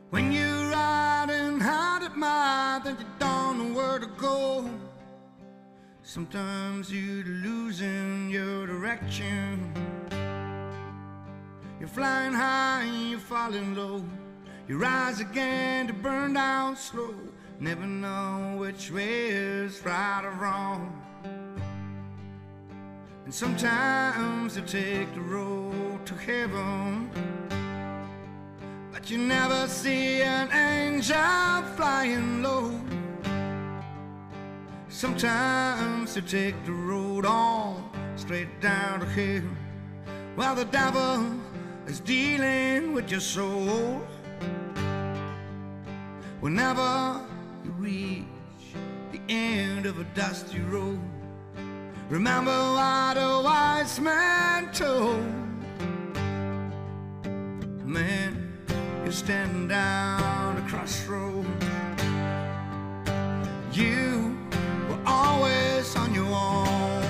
When you're riding hard at mouth and you don't know where to go, sometimes you're losing your direction. You're flying high and you're falling low. You rise again to burn down slow. Never know which way is right or wrong. And sometimes you take the road to heaven, but you never see an angel flying low. Sometimes you take the road on straight down to hell, while the devil is dealing with your soul. Whenever you reach the end of a dusty road, remember what a wise man told. Man, you're standing down a crossroad. You were always on your own.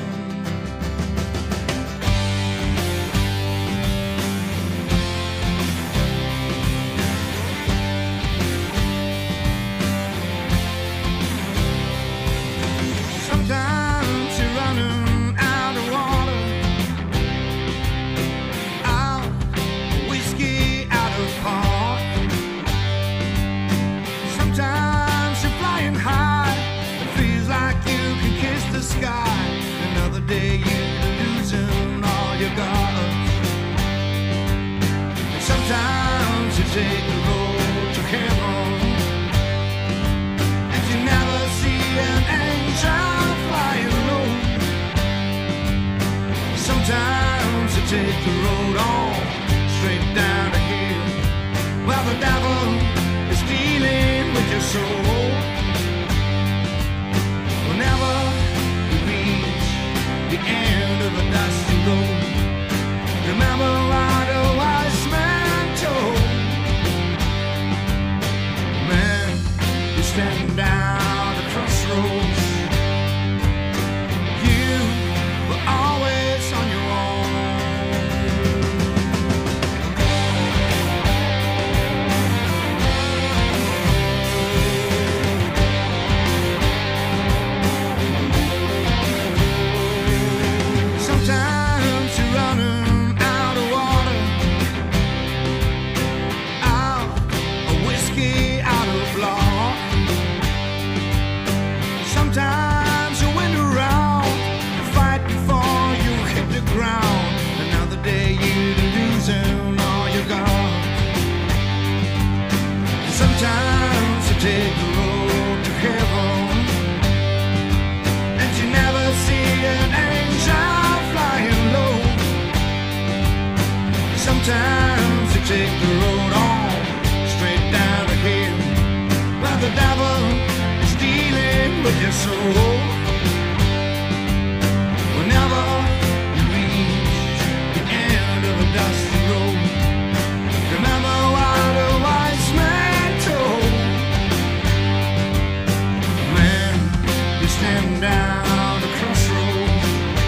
Sometimes you're running out of water, out of whiskey, out of heart. Sometimes you're flying high, it feels like you can kiss the sky. Another day you're losing all you got. And sometimes you take the road to heaven, and you never see an angel flying low. Sometimes you take the road on straight down to hell, well the devil is dealing with your soul. Whenever you reach the end of a dusty road, remember what a wise man told. Man, you're standing down the crossroads. You were always on your own. Sometimes you're running out of water, out of whiskey, out of law. Sometimes you went around to fight before you hit the ground. Another day you're losing all you got. Sometimes you take the road to heaven, and you never see an angel flying low. Sometimes you take the road on straight down to hell, where the devil is dealing with your soul. Whenever you reach the end of a dusty road, remember what a wise man told. Man, you're standing down the crossroad.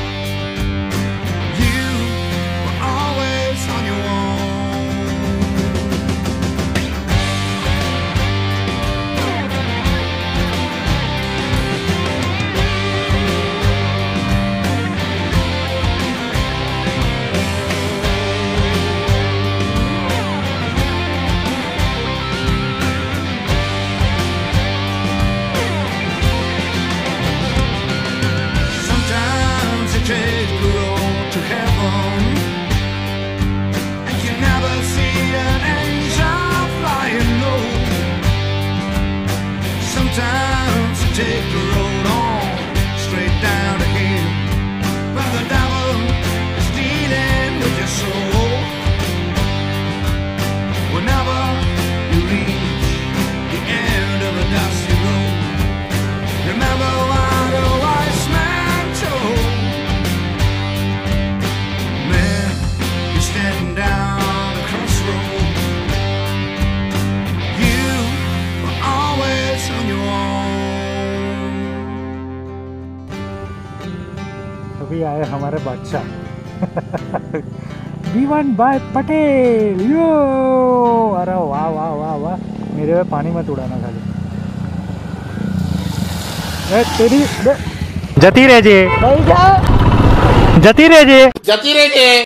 You were always on your own. Sometimes you take the road to heaven, and you never see an angel flying low. Sometimes you take the road on straight down to hell, where the devil is dealing with your soul. Whenever you reach the end of a dusty road, remember what a wise man told. Man, you're standing down the crossroad. You were always on your own. अभी आए हमारे बादशाह B1 by Patel यो। अरे वाह वाह वाह वाह, है, पानी मत उड़ाना खाली। तेरी जती रह जे, जती रह जे।